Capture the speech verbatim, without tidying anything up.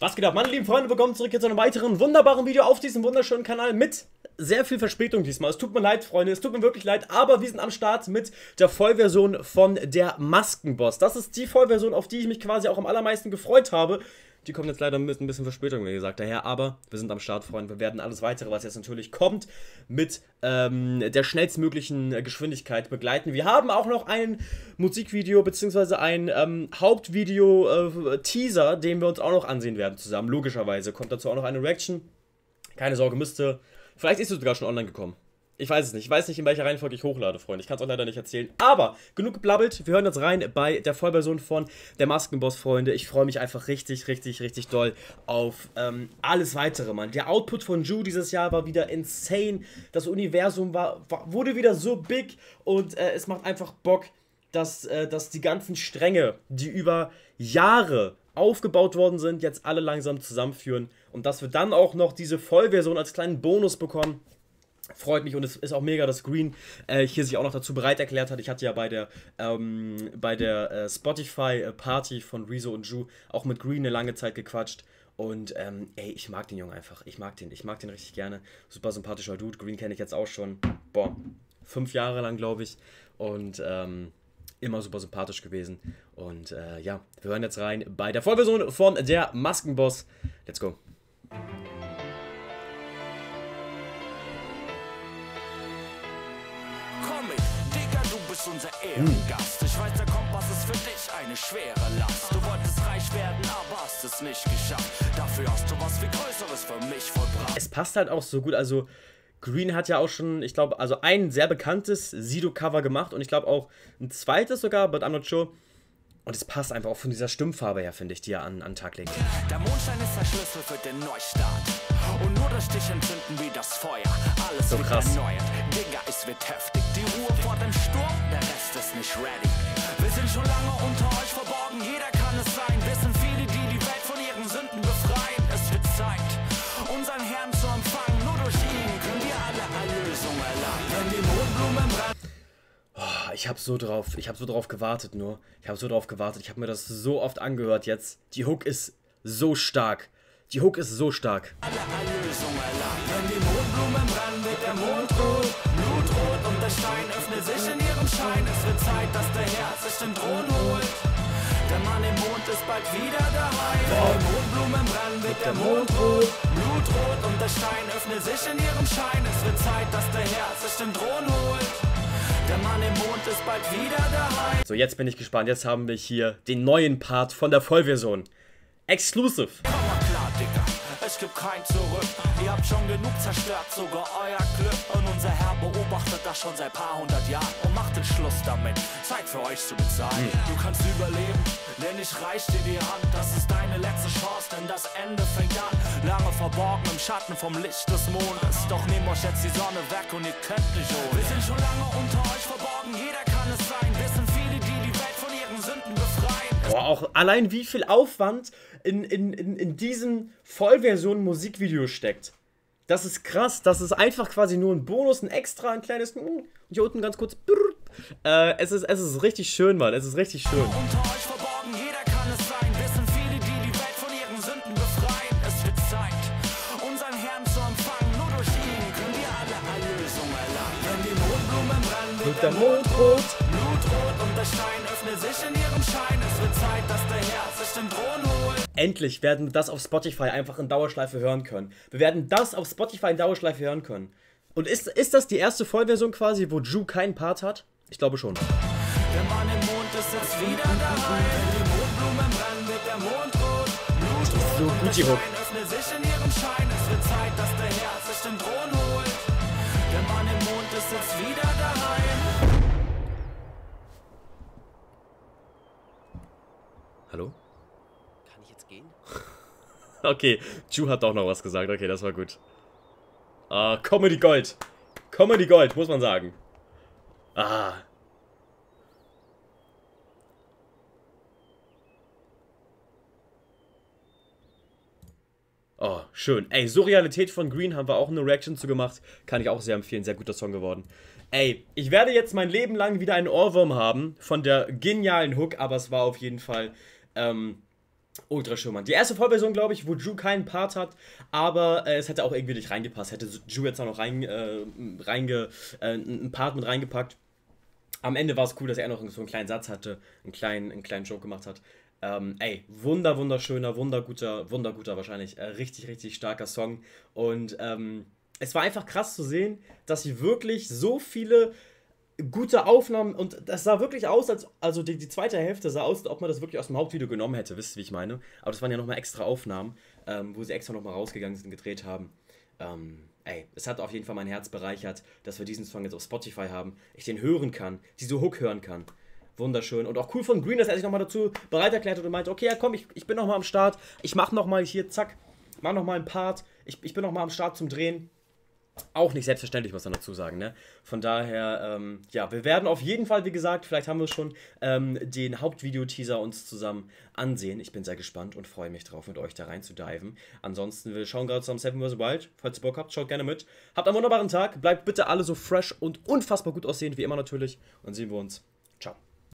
Was geht ab, meine lieben Freunde, willkommen zurück jetzt zu einem weiteren wunderbaren Video auf diesem wunderschönen Kanal mit sehr viel Verspätung diesmal. Es tut mir leid, Freunde, es tut mir wirklich leid, aber wir sind am Start mit der Vollversion von der Maskenboss. Das ist die Vollversion, auf die ich mich quasi auch am allermeisten gefreut habe. Die kommt jetzt leider mit ein bisschen Verspätung, wie gesagt, daher, aber wir sind am Start, Freunde. Wir werden alles weitere, was jetzt natürlich kommt, mit ähm, der schnellstmöglichen Geschwindigkeit begleiten. Wir haben auch noch ein Musikvideo, beziehungsweise ein ähm, Hauptvideo-Teaser, äh, den wir uns auch noch ansehen werden zusammen. Logischerweise kommt dazu auch noch eine Reaction. Keine Sorge, müsste, vielleicht ist es sogar schon online gekommen. Ich weiß es nicht. Ich weiß nicht, in welcher Reihenfolge ich hochlade, Freunde. Ich kann es auch leider nicht erzählen. Aber genug geblabbelt. Wir hören jetzt rein bei der Vollversion von der Maskenboss, Freunde. Ich freue mich einfach richtig, richtig, richtig doll auf ähm, alles Weitere, Mann. Der Output von Ju dieses Jahr war wieder insane. Das Universum war, war, wurde wieder so big. Und äh, es macht einfach Bock, dass, äh, dass die ganzen Stränge, die über Jahre aufgebaut worden sind, jetzt alle langsam zusammenführen. Und dass wir dann auch noch diese Vollversion als kleinen Bonus bekommen. Freut mich, und es ist auch mega, dass Green äh, hier sich auch noch dazu bereit erklärt hat. Ich hatte ja bei der, ähm, bei der äh, Spotify-Party von Rezo und Ju auch mit Green eine lange Zeit gequatscht. Und ähm, ey, ich mag den Jungen einfach. Ich mag den, ich mag den richtig gerne. Super sympathischer Dude. Green kenne ich jetzt auch schon, boah, fünf Jahre lang, glaube ich. Und ähm, immer super sympathisch gewesen. Und äh, ja, wir hören jetzt rein bei der Vollversion von der Maskenboss. Let's go. Unser Ehrengast. Ich weiß, der Kompass ist für dich eine schwere Last. Du wolltest reich werden, aber hast es nicht geschafft. Dafür hast du was viel Größeres für mich vollbracht. Es passt halt auch so gut, also Green hat ja auch schon, ich glaube, also ein sehr bekanntes Sido-Cover gemacht und ich glaube auch ein zweites sogar, but I'm not sure. Und es passt einfach auch von dieser Stimmfarbe her, finde ich, die er an, an den Tag legt. Der Mondschein ist der Schlüssel für den Neustart. Und nur durch dich entzünden wie das Feuer. Alles so wird krass. erneuert. Digga, es wird heftig. Die Ruhe vor dem Sturm, der Rest ist nicht ready. Wir sind schon lange unter euch verborgen, jeder kann es sein. Wir sind viele, die die Welt von ihren Sünden befreien. Es wird Zeit, unseren Herrn zu empfangen. Nur durch ihn können wir alle Erlösung erlangen. Wenn die Mondblumen brennen. Oh, ich habe so drauf, ich habe so drauf gewartet nur. Ich habe so drauf gewartet. Ich habe mir das so oft angehört jetzt. Die Hook ist so stark. Die Hook ist so stark. Alle Erlösung erlangen. Wenn die Mondblumen brennen, wird der Mond rot, blutrot und der Stein öffnet sich in ihrem Schein. Es wird Zeit, dass der Herr sich den Thron holt. Der Mann im Mond ist bald wieder daheim. Wenn die Mondblumen brennen, wird der Mond rot, blutrot und der Stein öffnet sich in ihrem Schein. Es wird Zeit, dass der Herr sich den Thron holt. Der Mann im Mond ist bald wieder daheim. So, jetzt bin ich gespannt. Jetzt haben wir hier den neuen Part von der Vollversion. Exclusive. Komm mal klar, Digga, es gibt kein Zurück. Ihr habt schon genug zerstört, sogar euer Glück. Und unser Herr beobachtet das schon seit paar hundert Jahren und macht den Schluss damit, Zeit für euch zu bezahlen. Hm. Du kannst überleben, denn ich reich dir die Hand. Das ist deine letzte Chance, denn das Ende fängt an. Lange verborgen im Schatten vom Licht des Mondes. Doch nehmt euch jetzt die Sonne weg und ihr könnt nicht ohne. Wir sind schon lange unter euch verborgen, jeder kann es sein. Wir sind viele, die die Welt von ihren Sünden befreien. Boah, auch allein wie viel Aufwand in, in, in, in diesen Vollversionen Musikvideo steckt. Das ist krass. Das ist einfach quasi nur ein Bonus, ein extra, ein kleines. Und hier unten ganz kurz. Äh, es, ist, es ist richtig schön, Mann. Es ist richtig schön. Unter euch verborgen, jeder kann es sein. Wir sind viele, die die Welt von ihren Sünden befreien. Es wird Zeit, unseren Herrn zu empfangen. Nur durch ihn können wir alle Erlösung erlangen. Wenn die Mondblumen brennen, wird der Mond rot, blutrot und der Stein öffnet sich in ihrem Schein. Es wird Zeit, dass der Herr sich den Thron holt. Endlich werden wir das auf Spotify einfach in Dauerschleife hören können. Wir werden das auf Spotify in Dauerschleife hören können. Und ist, ist das die erste Vollversion quasi, wo Ju keinen Part hat? Ich glaube schon. Der Mann im Mond ist jetzt wieder daheim. Wenn die Mondblumen brennen, wird der Mond rot, blutrot so und gut, der die Hook. Stein öffnet sich in ihrem Schein. Es wird Zeit, dass der Herr sich den Thron holt. Der Mann im Mond ist jetzt wieder daheim. Hallo? Kann ich jetzt gehen? Okay, Ju hat auch noch was gesagt. Okay, das war gut. Ah, Comedy Gold. Comedy Gold, muss man sagen. Ah. Oh, schön. Ey, Surrealität von Green haben wir auch eine Reaction zu gemacht. Kann ich auch sehr empfehlen. Sehr guter Song geworden. Ey, ich werde jetzt mein Leben lang wieder einen Ohrwurm haben von der genialen Hook, aber es war auf jeden Fall ähm, ultra schön. Die erste Vollversion, glaube ich, wo Drew keinen Part hat, aber äh, es hätte auch irgendwie nicht reingepasst. Hätte Drew jetzt auch noch rein, äh, reinge, äh, einen Part mit reingepackt. Am Ende war es cool, dass er noch so einen kleinen Satz hatte, einen kleinen, einen kleinen Joke gemacht hat. Ähm, ey, wunder, wunderschöner, wunderguter, wunderguter wahrscheinlich, äh, richtig, richtig starker Song. Und ähm, es war einfach krass zu sehen, dass sie wirklich so viele gute Aufnahmen, und das sah wirklich aus, als, also die, die zweite Hälfte sah aus, als ob man das wirklich aus dem Hauptvideo genommen hätte, wisst ihr, wie ich meine? Aber das waren ja nochmal extra Aufnahmen, ähm, wo sie extra nochmal rausgegangen sind und gedreht haben. Ähm, ey, es hat auf jeden Fall mein Herz bereichert, dass wir diesen Song jetzt auf Spotify haben, ich den hören kann, diese Hook hören kann. Wunderschön. Und auch cool von Green, dass er sich nochmal dazu bereit erklärt hat und meinte, okay, ja komm, ich, ich bin nochmal am Start, ich mach nochmal hier, zack, mach nochmal einen Part, ich, ich bin nochmal am Start zum Drehen. Auch nicht selbstverständlich, muss man dazu sagen, ne? Von daher, ähm, ja, wir werden auf jeden Fall, wie gesagt, vielleicht haben wir schon ähm, den Hauptvideo-Teaser uns zusammen ansehen. Ich bin sehr gespannt und freue mich drauf, mit euch da rein zu diven. Ansonsten, wir schauen gerade zusammen Seven versus. Wild. Falls ihr Bock habt, schaut gerne mit. Habt einen wunderbaren Tag, bleibt bitte alle so fresh und unfassbar gut aussehend, wie immer natürlich. Und sehen wir uns. Ciao.